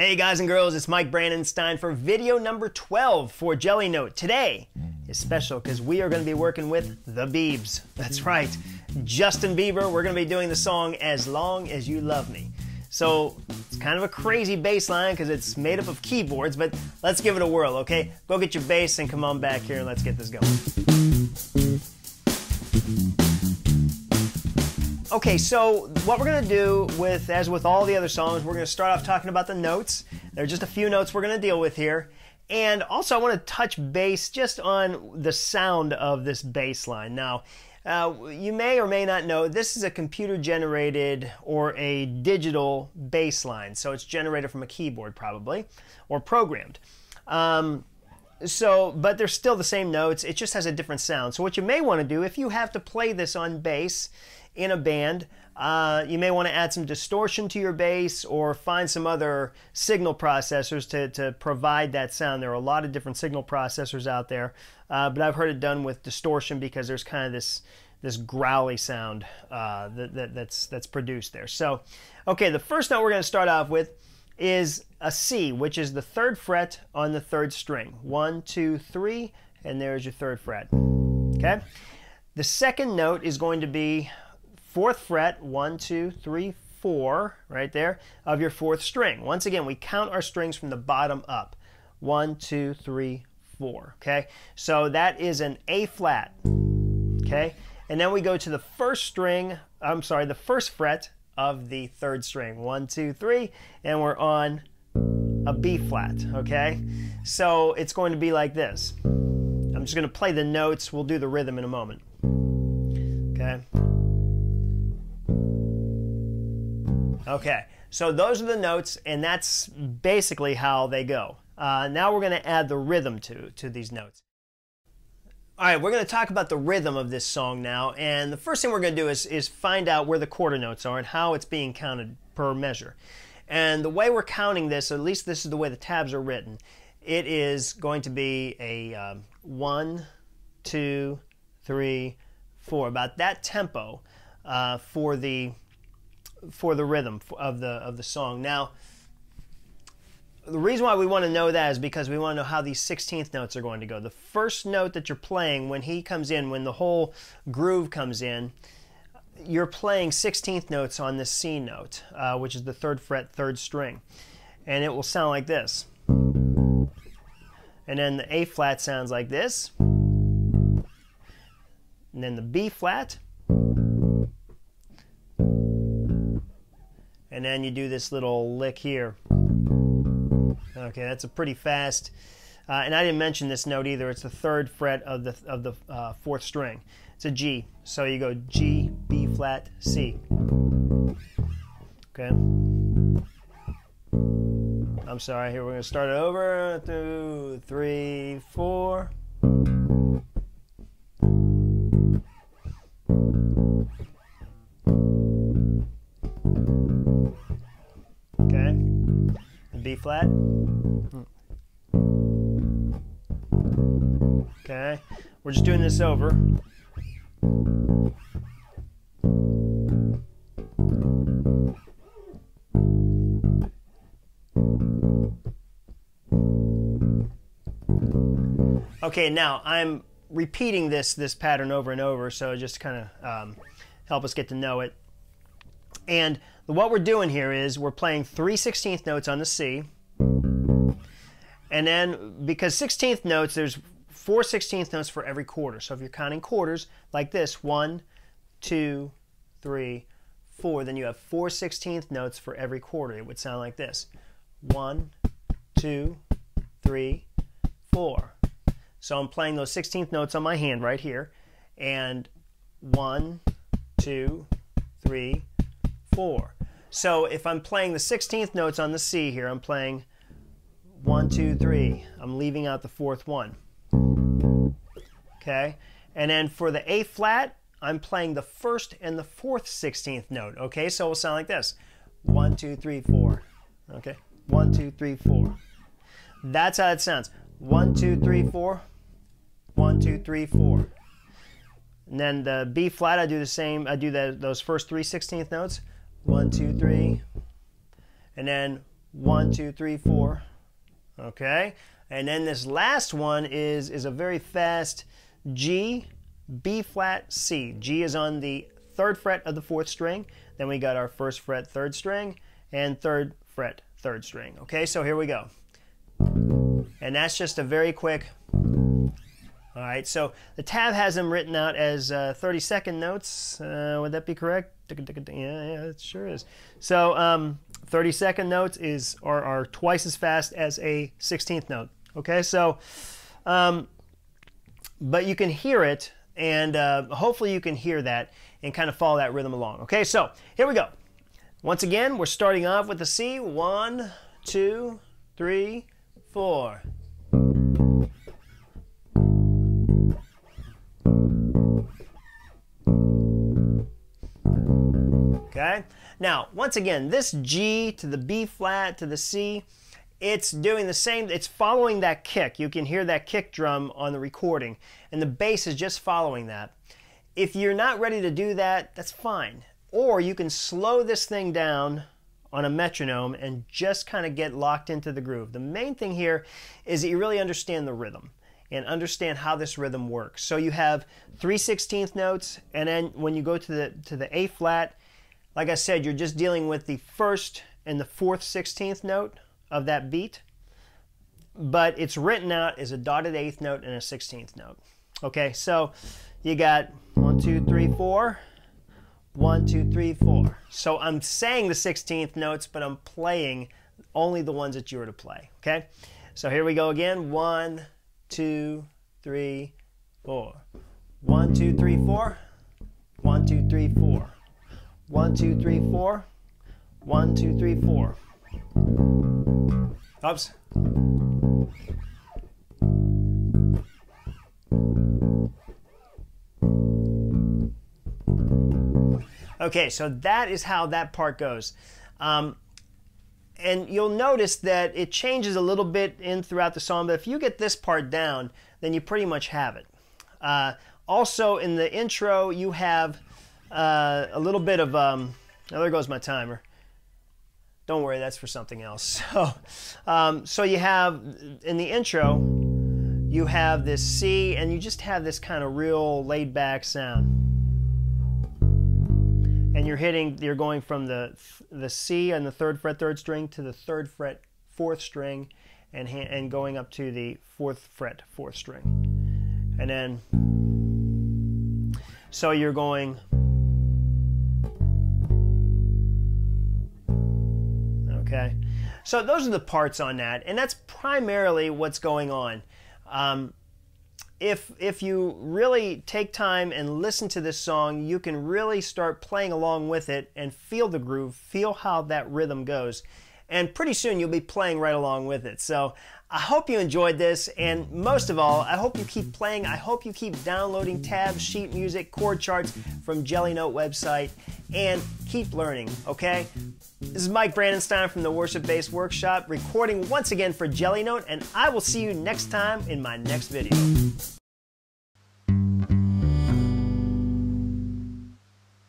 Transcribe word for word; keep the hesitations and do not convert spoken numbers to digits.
Hey guys and girls, it's Mike Brandenstein for video number twelve for Jellynote. Today is special because we are going to be working with the Biebs. That's right, Justin Bieber. We're going to be doing the song As Long As You Love Me. So it's kind of a crazy bass line because it's made up of keyboards, but let's give it a whirl, okay? Go get your bass and come on back here and let's get this going. Okay, so what we're going to do with, as with all the other songs, we're going to start off talking about the notes. There are just a few notes we're going to deal with here. And also I want to touch base just on the sound of this bass line. Now, uh, you may or may not know this is a computer-generated or a digital bass line. So it's generated from a keyboard probably, or programmed. Um, so, but they're still the same notes. It just has a different sound. So what you may want to do, if you have to play this on bass, in a band, uh, you may want to add some distortion to your bass or find some other signal processors to, to provide that sound. There are a lot of different signal processors out there, uh, but I've heard it done with distortion because there's kind of this this growly sound uh, that, that, that's, that's produced there. So, okay, the first note we're going to start off with is a C, which is the third fret on the third string. One, two, three, and there's your third fret. Okay? The second note is going to be fourth fret, one, two, three, four, right there, of your fourth string. Once again, we count our strings from the bottom up. One, two, three, four, okay? So that is an A flat, okay? And then we go to the first string, I'm sorry, the first fret of the third string. One, two, three, and we're on a B flat, okay? So it's going to be like this. I'm just going to play the notes. We'll do the rhythm in a moment, okay? Okay, so those are the notes, and that's basically how they go. Uh, now we're going to add the rhythm to, to these notes. All right, we're going to talk about the rhythm of this song now, and the first thing we're going to do is, is find out where the quarter notes are and how it's being counted per measure. And the way we're counting this, at least this is the way the tabs are written, it is going to be a um, one, two, three, four, about that tempo uh, for the for the rhythm of the of the song. Now, the reason why we want to know that is because we want to know how these sixteenth notes are going to go. The first note that you're playing when he comes in, when the whole groove comes in, you're playing sixteenth notes on this C note, uh, which is the third fret, third string, and it will sound like this. And then the A flat sounds like this, and then the B flat. And then you do this little lick here. Okay, that's a pretty fast, uh, and I didn't mention this note either. It's the third fret of the of the uh, fourth string. It's a G, so you go G, B flat, C. Okay. I'm sorry. Here we're going to start it over. Two, three, four. B flat. Okay, we're just doing this over. Okay, now I'm repeating this this pattern over and over, so just kind of um, help us get to know it. And what we're doing here is we're playing three sixteenth notes on the C. And then, because sixteenth notes, there's four sixteenth notes for every quarter. So if you're counting quarters like this, one, two, three, four, then you have four sixteenth notes for every quarter. It would sound like this. One, two, three, four. So I'm playing those sixteenth notes on my hand right here. And one, two, three, four. So if I'm playing the sixteenth notes on the C here, I'm playing one, two, three. I'm leaving out the fourth one. Okay? And then for the A flat, I'm playing the first and the fourth sixteenth note. Okay? So it will sound like this. One, two, three, four. Okay? One, two, three, four. That's how it sounds. One, two, three, four. One, two, three, four. And then the B flat, I do the same. I do the, those first three sixteenth notes. One, two, three. And then one, two, three, four. Okay, and then this last one is, is a very fast G, B flat, C. G is on the third fret of the fourth string. Then we got our first fret, third string, and third fret, third string. Okay, so here we go. And that's just a very quick. All right, so the tab has them written out as uh, thirty second notes. Uh, would that be correct? Yeah, yeah, it sure is. So um, thirty second notes is are, are twice as fast as a sixteenth note. Okay, so, um, but you can hear it, and uh, hopefully you can hear that and kind of follow that rhythm along. Okay, so here we go. Once again, we're starting off with the C. One, two, three, four. Okay. Now, once again, this G to the B flat to the C, it's doing the same. It's following that kick. You can hear that kick drum on the recording, and the bass is just following that. If you're not ready to do that, that's fine. Or you can slow this thing down on a metronome and just kind of get locked into the groove. The main thing here is that you really understand the rhythm and understand how this rhythm works. So you have three sixteenth notes, and then when you go to the to the A flat, like I said, you're just dealing with the first and the fourth sixteenth note of that beat, but it's written out as a dotted eighth note and a sixteenth note. Okay, so you got one, two, three, four, one, two, three, four. So I'm saying the sixteenth notes, but I'm playing only the ones that you were to play. Okay, so here we go again. One, two, three, four. One, two, three, four. One, two, three, four. One, two, three, four. One, two, three, four. Oops. Okay, so that is how that part goes. Um, and you'll notice that it changes a little bit in throughout the song, but if you get this part down, then you pretty much have it. Uh, also, in the intro, you have uh, a little bit of, um, oh, there goes my timer. Don't worry, that's for something else. So, um, so you have, in the intro, you have this C, and you just have this kind of real laid-back sound. And you're hitting, you're going from the the C on the third fret, third string to the third fret, fourth string, and and going up to the fourth fret, fourth string, and then so you're going. Okay, so those are the parts on that, and that's primarily what's going on. Um, If, if you really take time and listen to this song, you can really start playing along with it and feel the groove, feel how that rhythm goes. And pretty soon you'll be playing right along with it. So I hope you enjoyed this, and most of all, I hope you keep playing. I hope you keep downloading tabs, sheet music, chord charts from Jellynote website, and keep learning, okay? This is Mike Brandenstein from the Worship Bass Workshop, recording once again for Jellynote, and I will see you next time in my next video.